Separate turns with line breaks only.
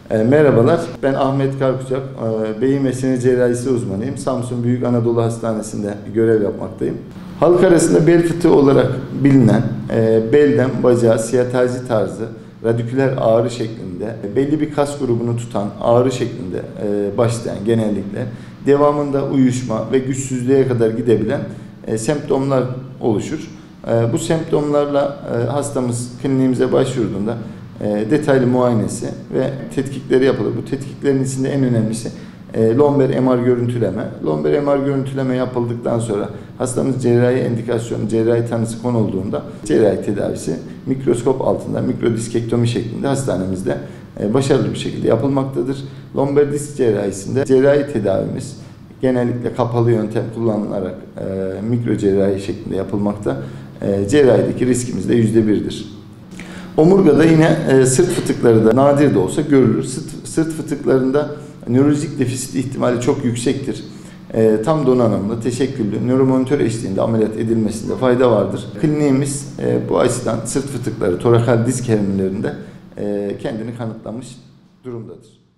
Merhabalar, ben Ahmet Karkucak, beyin ve sinir cerrahisi uzmanıyım. Samsun Büyük Anadolu Hastanesi'nde görev yapmaktayım. Halk arasında bel fıtığı olarak bilinen, belden bacağa siyatazi tarzı, radiküler ağrı şeklinde, belli bir kas grubunu tutan ağrı şeklinde başlayan genellikle devamında uyuşma ve güçsüzlüğe kadar gidebilen semptomlar oluşur. Bu semptomlarla hastamız kliniğimize başvurduğunda detaylı muayenesi ve tetkikleri yapılır. Bu tetkiklerin içinde en önemlisi lomber MR görüntüleme. Lomber MR görüntüleme yapıldıktan sonra hastamız cerrahi indikasyonu, cerrahi tanısı konulduğunda cerrahi tedavisi mikroskop altında mikrodiskektomi şeklinde hastanemizde başarılı bir şekilde yapılmaktadır. Lomber disk cerrahisinde cerrahi tedavimiz genellikle kapalı yöntem kullanılarak mikro cerrahi şeklinde yapılmakta. Cerrahideki riskimiz de %1'dir. Omurgada yine sırt fıtıkları da nadir de olsa görülür. Sırt fıtıklarında nörolojik defisit ihtimali çok yüksektir. Tam donanımlı, teşekküllü, nöromonitör eşliğinde ameliyat edilmesinde fayda vardır. Kliniğimiz bu açıdan sırt fıtıkları, torakal disk hernilerinde kendini kanıtlamış durumdadır.